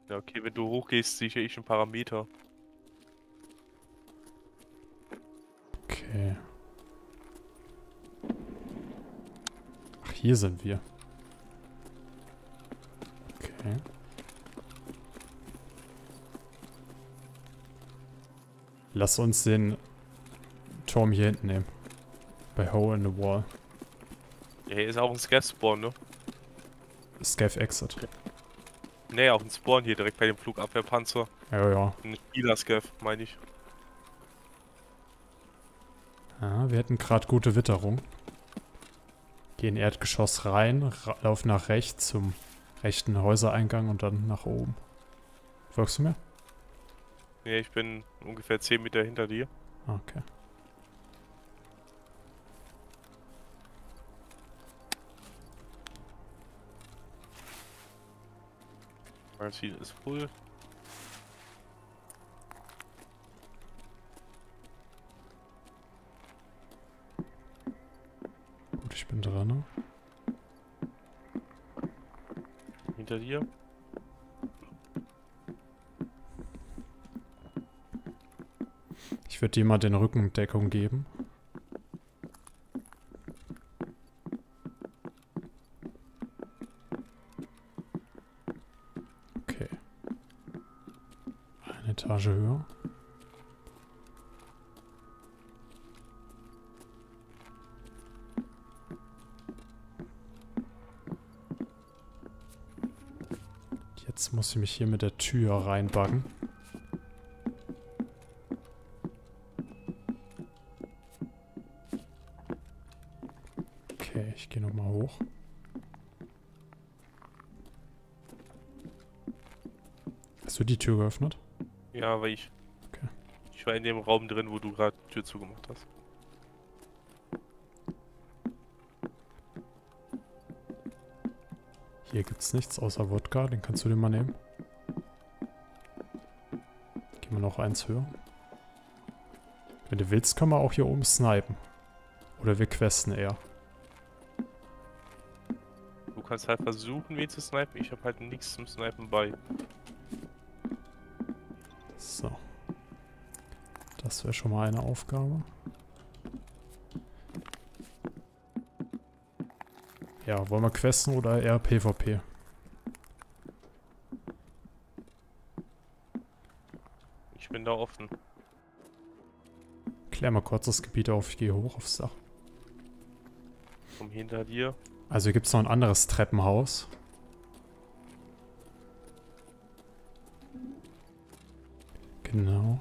Ja, okay, wenn du hochgehst, sehe ich einen Parameter. Okay. Ach, hier sind wir. Okay. Lass uns den Turm hier hinten nehmen. Bei Hole in the Wall. Ja, hier ist auch ein Scav-Spawn, ne? Scav Exit. Nee, auch ein Spawn hier direkt bei dem Flugabwehrpanzer. Ja, ja. Ein Spieler-Scav, meine ich. Ja, wir hätten gerade gute Witterung. Gehen Erdgeschoss rein, laufen nach rechts zum rechten Häusereingang und dann nach oben. Folgst du mir? Nee, ich bin ungefähr 10 Meter hinter dir. Okay. Mein Ziel ist full. Gut, ich bin dran. Ne? Hinter dir. Ich würde dir mal den Rückendeckung geben. Okay. Eine Etage höher. Jetzt muss ich mich hier mit der Tür reinbuggen. Okay, ich gehe nochmal hoch. Hast du die Tür geöffnet? Ja, aber ich. Okay. Ich war in dem Raum drin, wo du gerade die Tür zugemacht hast. Hier gibt's nichts außer Wodka, den kannst du dir mal nehmen. Gehen wir noch eins höher. Wenn du willst, können wir auch hier oben snipen. Oder wir questen eher. Du kannst halt versuchen, wen zu snipen. Ich habe halt nichts zum Snipen bei. So. Das wäre schon mal eine Aufgabe. Ja, wollen wir questen oder eher PvP? Ich bin da offen. Klär mal kurz das Gebiet auf, ich gehe hoch aufs Dach. Komm hinter dir. Also hier gibt es noch ein anderes Treppenhaus. Genau.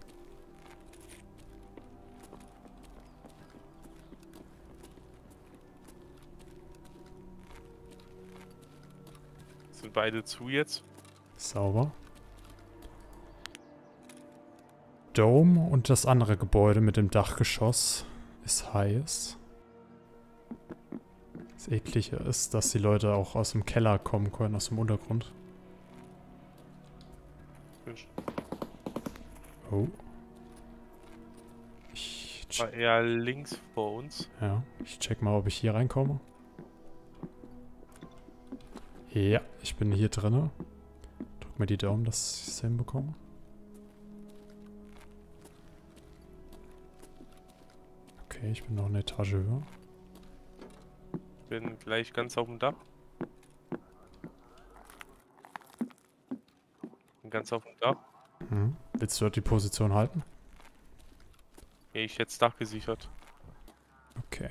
Sind beide zu jetzt. Sauber. Dome und das andere Gebäude mit dem Dachgeschoss ist heiß. Das Eklige ist, dass die Leute auch aus dem Keller kommen können, aus dem Untergrund. Oh. War eher links vor uns. Ja, ich check mal, ob ich hier reinkomme. Ja, ich bin hier drinne. Drück mir die Daumen, dass ich es hinbekomme. Okay, ich bin noch eine Etage höher. Bin gleich ganz auf dem Dach. Bin ganz auf dem Dach. Hm. Willst du dort die Position halten? Ja, ich jetzt Dach gesichert. Okay.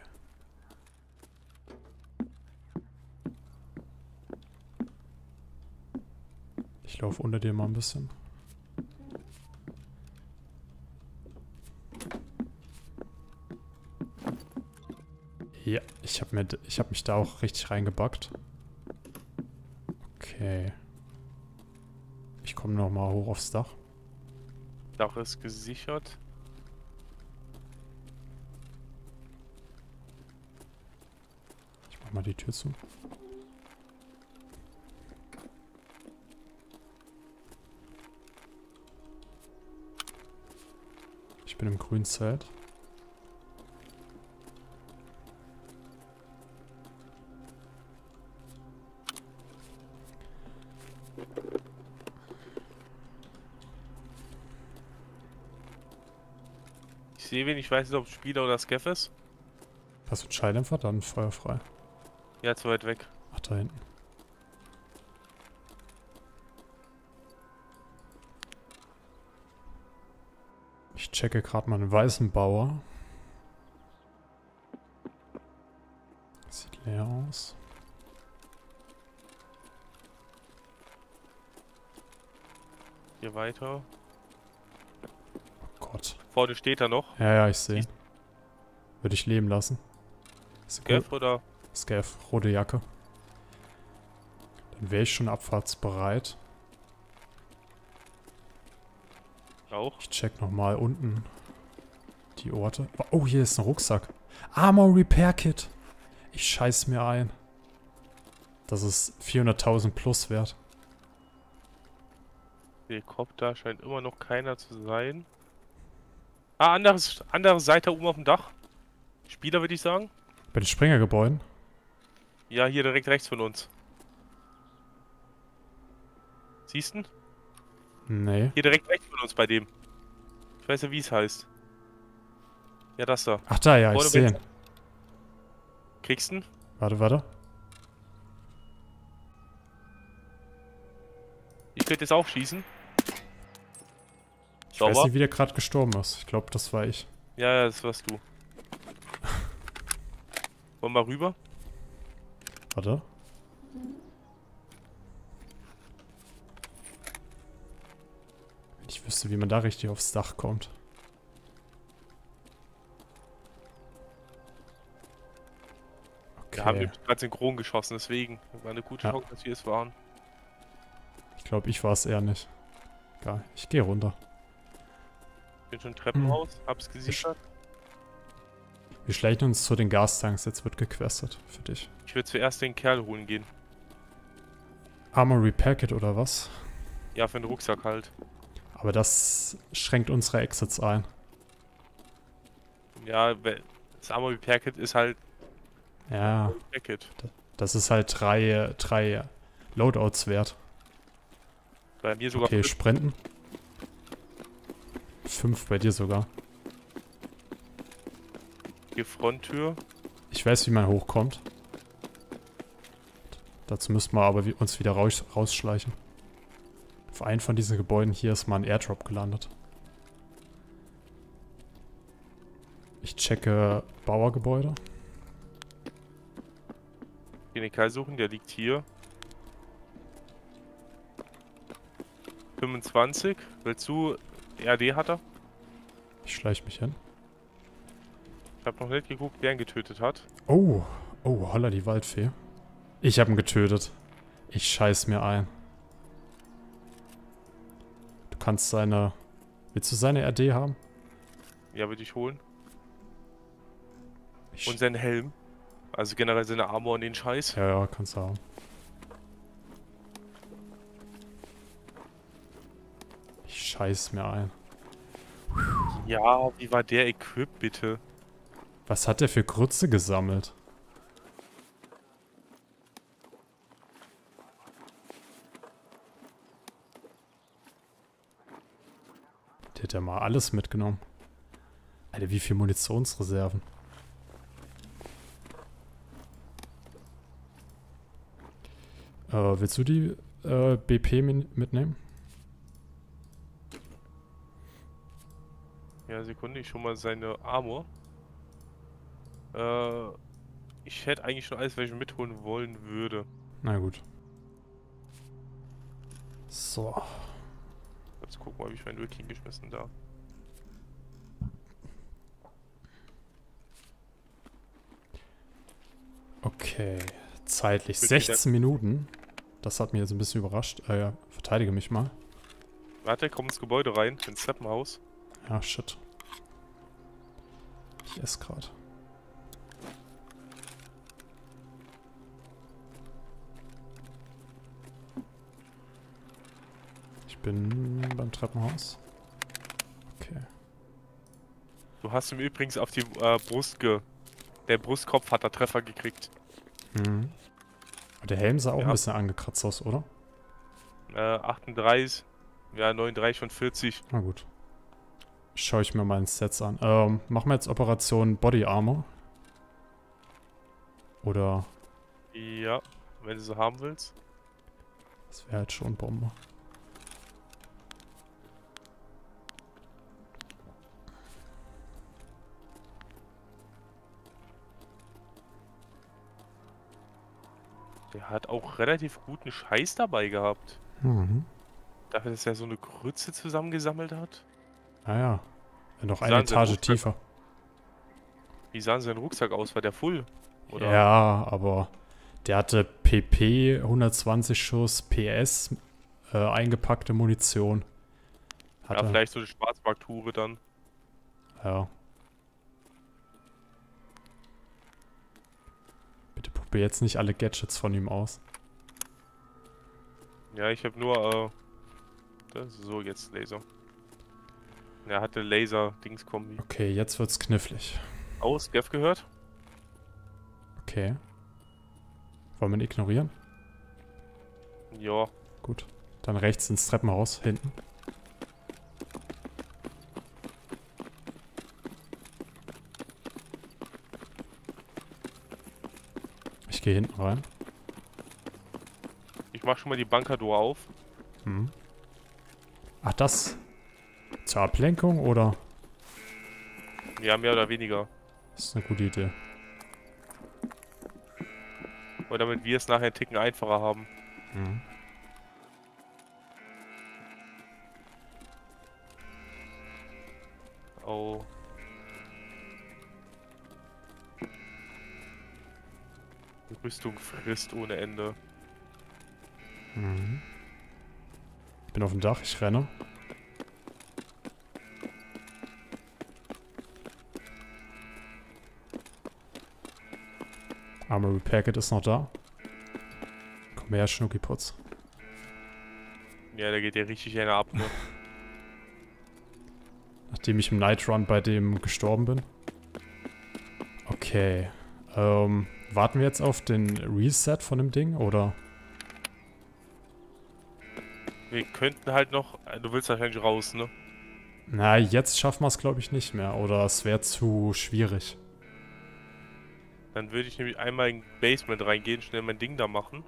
Ich laufe unter dir mal ein bisschen. Ja, ich hab mich da auch richtig reingebuggt. Okay. Ich komme nochmal hoch aufs Dach. Dach ist gesichert. Ich mach mal die Tür zu. Ich bin im grünen Zelt. sehe wen, ich weiß nicht, ob es Spieler oder Skeff ist. Hast du einen Schalldämpfer? Dann feuerfrei. Ja, zu weit weg. Ach, da hinten. Ich checke gerade mal einen weißen Bauer. Sieht leer aus. Hier weiter. Oh Gott. Vorne steht er noch. Ja, ich sehe. Würde ich leben lassen. Skeff oder? Scav, rote Jacke. Dann wäre ich schon abfahrtsbereit. Auch. Ich check nochmal unten die Orte. Oh, hier ist ein Rucksack. Armor Repair Kit. Ich scheiß mir ein. Das ist 400.000 plus wert. Helikopter scheint immer noch keiner zu sein. Ah, andere Seite oben auf dem Dach. Spieler würde ich sagen. Bei den Springergebäuden. Ja, hier direkt rechts von uns. Siehst du? Nee. Hier direkt rechts von uns bei dem. Ich weiß ja, wie es heißt. Ja, das da. Ach da, ja, ich Vorne sehe ihn. Kriegst du? Warte. Ich könnte jetzt auch schießen. Ich weiß nicht, wie der gerade gestorben ist. Ich glaube, das war ich. Ja, das warst du. Wollen wir mal rüber? Warte. Wenn ich wüsste, wie man da richtig aufs Dach kommt. Wir haben Okay. nämlich gerade synchron geschossen, deswegen war eine gute Ja. Chance, dass wir es waren. Ich glaube, ich war es eher nicht. Egal, ich gehe runter. Bin schon Treppenhaus, hab's gesichert. Wir schleichen uns zu den Gastanks. Jetzt wird gequestet. Für dich. Ich würde zuerst den Kerl holen gehen. Armor Repair Kit oder was? Ja, für den Rucksack halt. Aber das schränkt unsere Exits ein. Ja, das Armor Repair Kit ist halt Ja, Packet. das ist halt drei Loadouts wert. Bei mir sogar Okay, 5. sprinten. 5 bei dir sogar. Hier Fronttür. Ich weiß, wie man hochkommt. Dazu müssten wir aber uns wieder rausschleichen. Auf einen von diesen Gebäuden hier ist mal ein Airdrop gelandet. Ich checke Bauergebäude. Den Kerl suchen, der liegt hier. 25. Willst du? RD hat er. Ich schleiche mich hin. Ich habe noch nicht geguckt, wer ihn getötet hat. Oh, holla die Waldfee. Ich habe ihn getötet. Ich scheiß mir ein. Du kannst seine... Willst du seine RD haben? Ja, würde ich holen. Ich Und seinen Helm. Also generell seine Armor und den Scheiß. ja, kannst du haben. Ich scheiß mir ein. Ja, wie war der equipped, bitte? Was hat der für Grütze gesammelt? Der hat ja mal alles mitgenommen. Alter, wie viel Munitionsreserven. Willst du die BP mitnehmen? Ja, Sekunde, ich schon mal seine Armor. Ich hätte eigentlich schon alles, was ich mitholen wollen würde. Na gut. So. Jetzt gucken wir, ob ich meinen Wiki geschmissen da. Okay. Zeitlich Bitte 16 Minuten. Das hat mich jetzt ein bisschen überrascht. Ja, verteidige mich mal. Warte, komm ins Gebäude rein, ins Treppenhaus. Ja, shit. Ich esse gerade. Ich bin beim Treppenhaus. Okay. Du hast ihm übrigens auf die Brust Der Brustkopf hat da Treffer gekriegt. Mhm. Und der Helm sah auch Ja. ein bisschen angekratzt aus, oder? 38, ja 39 von 40. Na gut. Schaue ich mir mal in Sets an. Machen wir jetzt Operation Body Armor. Oder... Ja, wenn du so haben willst. Das wäre halt schon Bombe. Der hat auch relativ guten Scheiß dabei gehabt. Mhm. Dafür, dass er so eine Grütze zusammengesammelt hat. Naja. Noch Wie eine sahen sein Etage Rucksack- tiefer. Wie sah sein Rucksack aus? War der full? Oder? Ja, aber der hatte PP, 120 Schuss, PS, eingepackte Munition. Ja, Hatte, vielleicht so eine Schwarzmarkt-Hure dann. ja. Bitte probier jetzt nicht alle Gadgets von ihm aus. Ja, ich habe nur, das ist so jetzt Laser. Er hatte Laser-Dings-Kombi. Okay, jetzt wird's knifflig. Aus, Gev gehört? Okay. Wollen wir ihn ignorieren? Ja. Gut. Dann rechts ins Treppenhaus, hinten. Ich gehe hinten rein. Ich mach schon mal die Bunker-Door auf. Mhm. Ach, das? Zur Ablenkung oder? Ja, mehr oder weniger. Das ist eine gute Idee. Und damit wir es nachher einen Ticken einfacher haben. Mhm. Oh. Die Rüstung frisst ohne Ende. Mhm. Ich bin auf dem Dach, ich renne. Armory Packet ist noch da. Komm her, Schnuckiputz. Ja, da geht ja richtig einer ab, ne? Nachdem ich im Night Run bei dem gestorben bin. Okay. Warten wir jetzt auf den Reset von dem Ding, oder? Wir könnten halt noch... Du willst wahrscheinlich raus, ne? Na, jetzt schaffen wir es, glaube ich, nicht mehr. Oder es wäre zu schwierig. Dann würde ich nämlich einmal in Basement reingehen, schnell mein Ding da machen.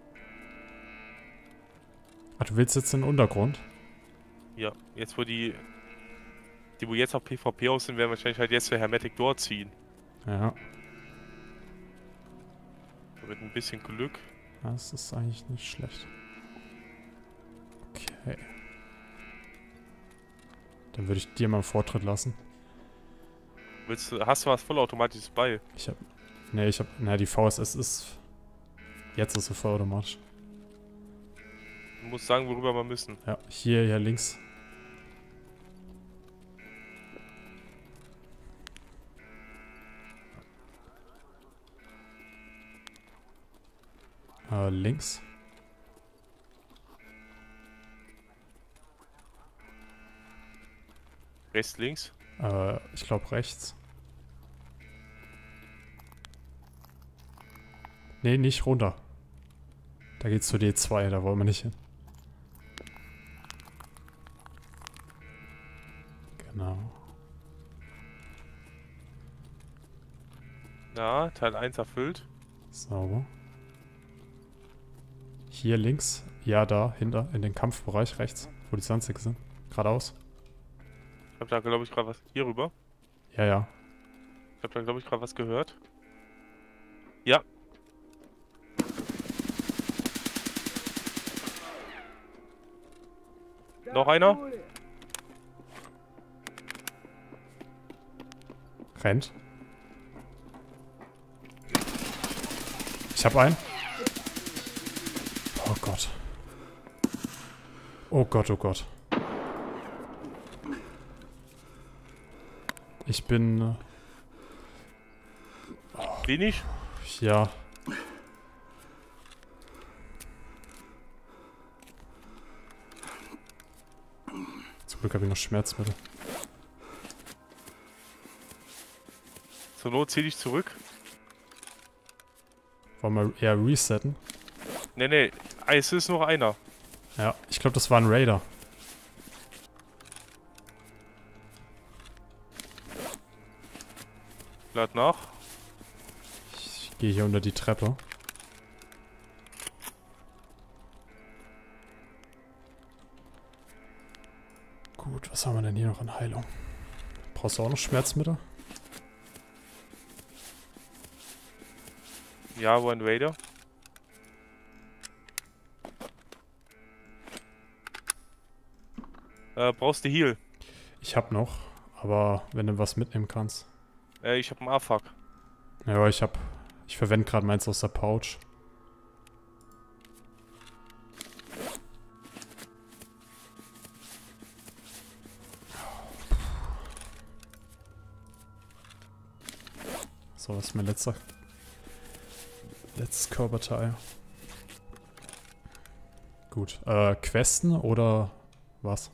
Ach, du willst jetzt in den Untergrund? Ja, jetzt wo die wo jetzt auf PvP aus sind, werden wahrscheinlich halt jetzt für Hermetic Door ziehen. Ja. Mit ein bisschen Glück. Das ist eigentlich nicht schlecht. Okay. Dann würde ich dir mal einen Vortritt lassen. Hast du was vollautomatisches bei? Na, die VSS ist... Jetzt ist sie vollautomatisch. Du musst sagen, worüber wir müssen. Ja, hier links. Links. Rechts, links. Ich glaube rechts. Nee, nicht runter. Da geht's zu D2, da wollen wir nicht hin. Genau. Ja, Teil 1 erfüllt. Sauber. Hier links. Ja, da, hinter, in den Kampfbereich rechts, wo die Sandsäcke sind. Geradeaus. Ich hab da, glaube ich, gerade was... Hier rüber. Ja, ja. Ich hab da, glaube ich, gerade was gehört. Ja. Noch einer? Rennt. Ich hab einen. Oh Gott. Oh Gott, oh Gott. Ich bin... Wenig? Ja. Zum Glück habe ich noch Schmerzmittel. Zur Not zieh dich zurück. Wollen wir eher resetten? Nee, es ist noch einer. Ja, ich glaube, das war ein Raider. Lad nach. Ich gehe hier unter die Treppe. Gut, was haben wir denn hier noch an Heilung? Brauchst du auch noch Schmerzmittel? Ja, One Raider. Brauchst du Heal? Ich hab noch, aber wenn du was mitnehmen kannst. Ich hab einen A-Fuck. Ja, ich verwende gerade meins aus der Pouch. So, das ist mein letztes Körperteil. Gut, Questen oder was?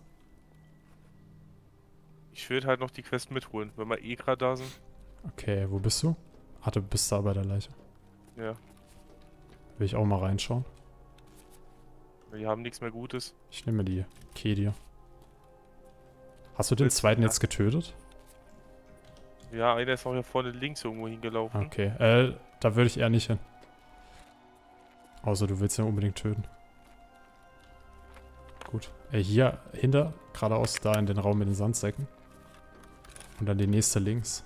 Ich würde halt noch die Quest mitholen, wenn wir eh gerade da sind. Okay, wo bist du? Ah, du bist da bei der Leiche. Ja. Will ich auch mal reinschauen. Wir haben nichts mehr Gutes. Ich nehme die Kedia. Hast du den zweiten jetzt getötet? Ja, einer ist auch hier vorne links irgendwo hingelaufen. Okay, da würde ich eher nicht hin. Außer du willst ihn unbedingt töten. Gut. Hier hinter, geradeaus da in den Raum mit den Sandsäcken. Und dann die nächste links.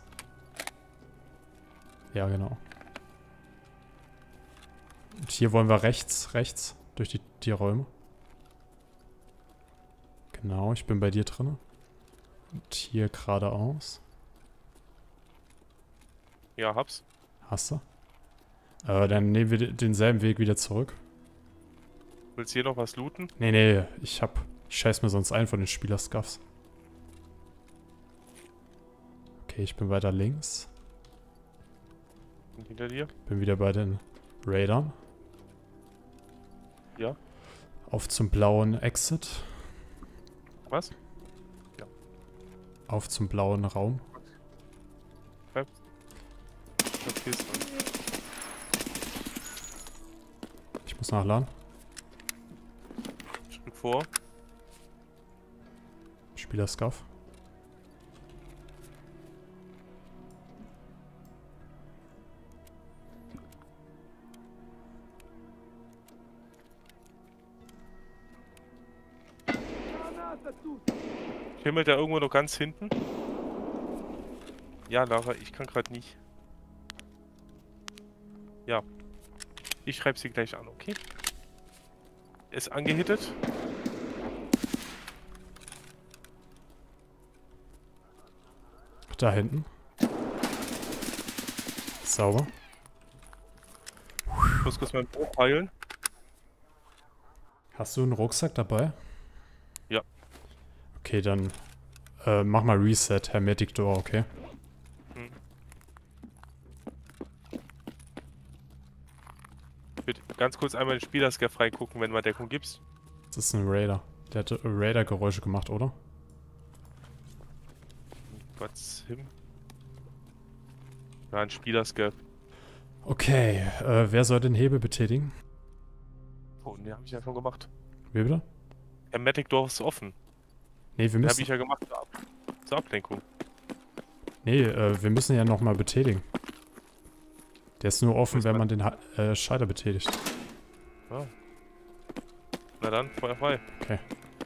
Ja, genau. Und hier wollen wir rechts, durch die Räume. Genau, ich bin bei dir drin. Und hier geradeaus. Ja, hab's. Hast du? Dann nehmen wir denselben Weg wieder zurück. Willst du hier noch was looten? Nee, ich scheiß mir sonst ein von den Spielerscuffs. Okay, ich bin weiter links. Und hinter dir? Bin wieder bei den Raidern. Ja. Auf zum blauen Exit. Was? Ja. Auf zum blauen Raum. Okay, ist dran. Ich muss nachladen. Stück vor. Spielerscuff. Himmelt da irgendwo noch ganz hinten? Ja, Lara, ich kann gerade nicht. Ja. Ich schreibe sie gleich an, okay? Ist angehittet. Da hinten. Sauber. Ich muss kurz mein Bruch heilen. Hast du einen Rucksack dabei? Ja. Okay, dann mach mal Reset, Hermetic Door, okay? Ich würde ganz kurz einmal den Spielerscaff reingucken, wenn du mal Deckung gibst. Das ist ein Raider. Der hat Raider-Geräusche gemacht, oder? Was hin? Ja, ein Spielerscaff. Okay, wer soll den Hebel betätigen? Oh, ne, habe ich ja schon gemacht. Wie bitte? Hermetic Door ist offen. Nee, wir Den habe müssen... ich ja gemacht zur Ablenkung. Nee, wir müssen ja nochmal betätigen. Der ist nur offen, wenn man den Schalter betätigt. Ah. Na dann, Feuer frei. Okay.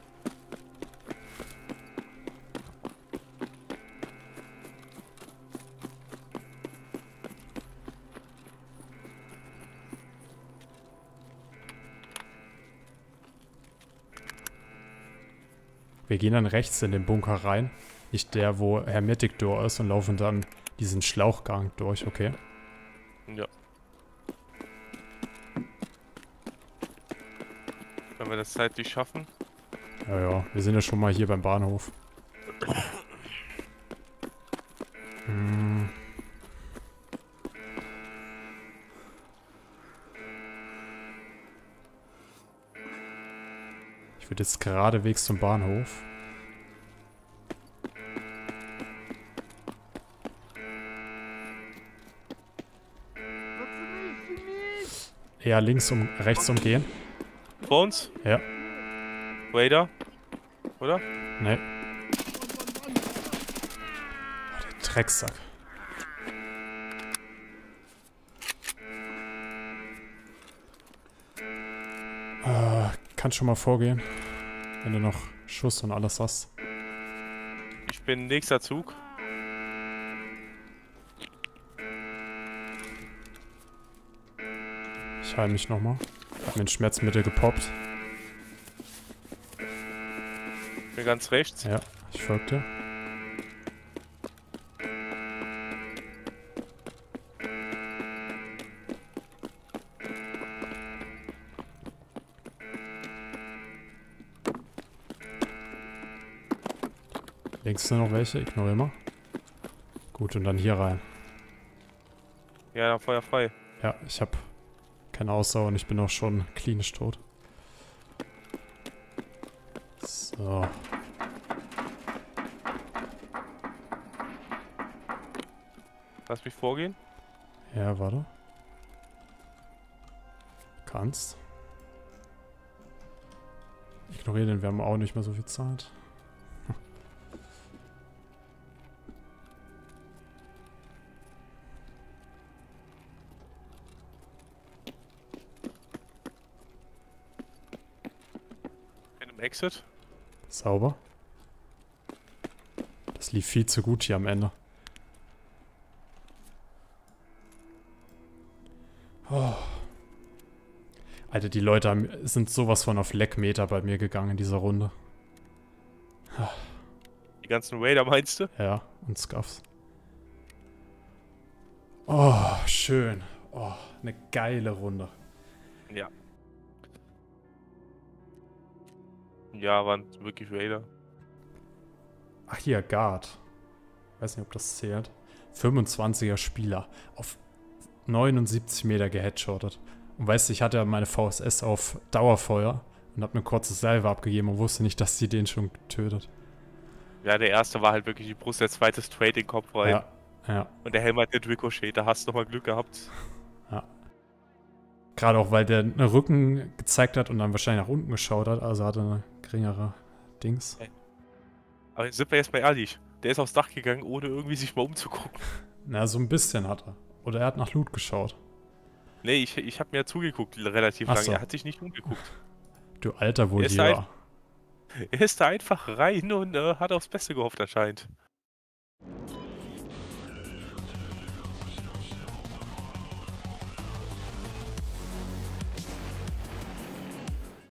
Wir gehen dann rechts in den Bunker rein. Nicht der, wo Hermetic Door ist, und laufen dann diesen Schlauchgang durch, okay? Ja. Wenn wir das zeitlich schaffen. Ja, wir sind ja schon mal hier beim Bahnhof. Ich würde jetzt geradewegs zum Bahnhof. Eher rechts umgehen. Vor uns? Ja. Raider? Oder? Nee. Oh, der Drecksack. Kannst schon mal vorgehen, wenn du noch Schuss und alles hast. Ich bin nächster Zug. Ich heile mich nochmal. Hab mir ein Schmerzmittel gepoppt. Bin ganz rechts. Ja, ich folge dir. Links sind noch welche, ignoriere mal. Gut, und dann hier rein. Ja, dann Feuer frei. Ja, ich habe keine Ausdauer und ich bin auch schon klinisch tot. So. Lass mich vorgehen. Ja, warte. Kannst. Ignoriere den, wir haben auch nicht mehr so viel Zeit. Bin im Exit. Sauber. Das lief viel zu gut hier am Ende. Oh. Alter, die Leute sind sowas von auf Leckmeter bei mir gegangen in dieser Runde. Die ganzen Raider meinst du? Ja, und Scuffs. Oh, schön. Oh, eine geile Runde. Ja. Ja, waren wirklich Raider. Ach hier, Guard. Weiß nicht, ob das zählt. 25er Spieler. Auf 79 Meter geheadshottet. Und weißt du, ich hatte meine VSS auf Dauerfeuer und hab eine kurze Salve abgegeben und wusste nicht, dass sie den schon tötet. Ja, der erste war halt wirklich die Brust, der zweite straight in den Kopf rein. Ja, ja, Und der Helm hat den Ricochet, da hast du nochmal Glück gehabt. ja. Gerade auch, weil der einen Rücken gezeigt hat und dann wahrscheinlich nach unten geschaut hat, also hatte eine geringere Dings. Aber jetzt sind wir jetzt mal ehrlich, der ist aufs Dach gegangen, ohne irgendwie sich mal umzugucken. Na, so ein bisschen hat er. Oder er hat nach Loot geschaut. Nee, ich habe mir zugeguckt relativ Ach lange, so. er hat sich nicht umgeguckt. Du alter Er ist da Volieur. Er ist da einfach rein und hat aufs Beste gehofft anscheinend.